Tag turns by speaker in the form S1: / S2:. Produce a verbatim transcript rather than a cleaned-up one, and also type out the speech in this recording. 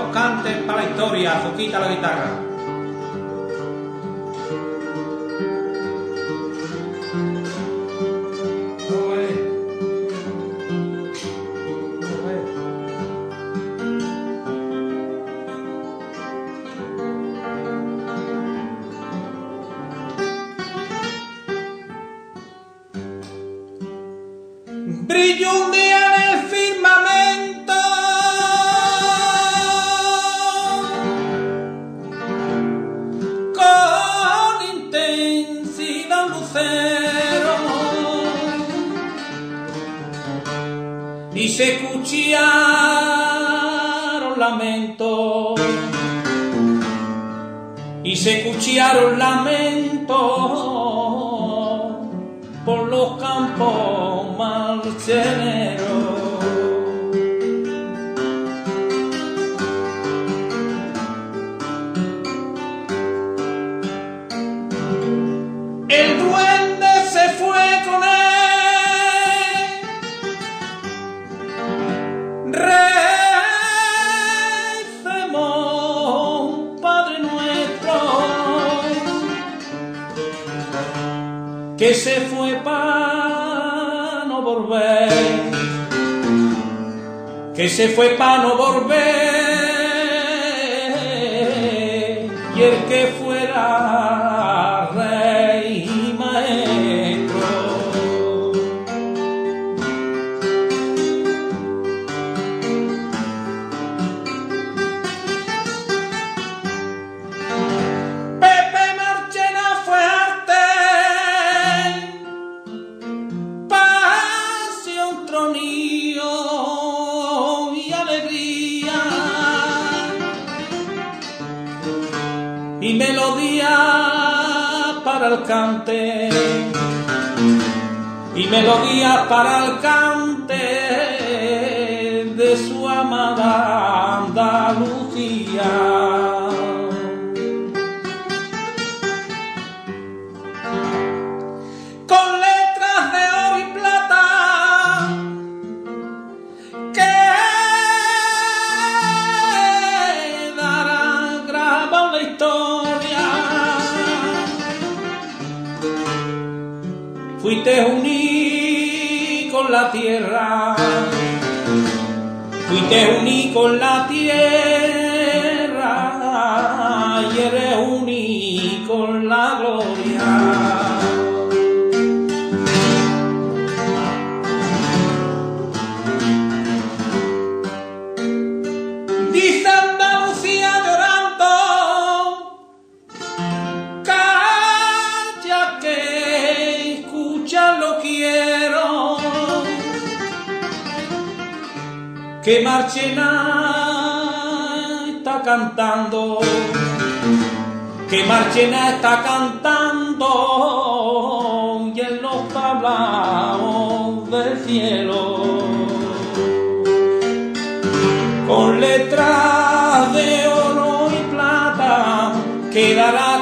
S1: los cantes para la historia, Zuquita la guitarra. Brilló un día en el firmamento con intensidad lucero y se escucharon lamentos y se escucharon lamentos por los campos marcheneros. El duende se fue con él, recemos Padre Nuestro, que se fue para no volver, que se fue para no volver, y el que fuera rey y maestro. Pepe Marchena fue arte, pasión, tronío y alegría, y melodía para el cante, y melodía para el cante de su amada Andalucía. Con letras de oro y plata quedará grabada en la historia. Fuiste uní con la tierra, fuiste uní con la tierra, y eres uní con la gloria. Dice Andalucía llorando, calla que escucharlo quiero, que Marchena está cantando, que Marchena está cantando, y en los tablaos del cielo, con letras de oro y plata, quedará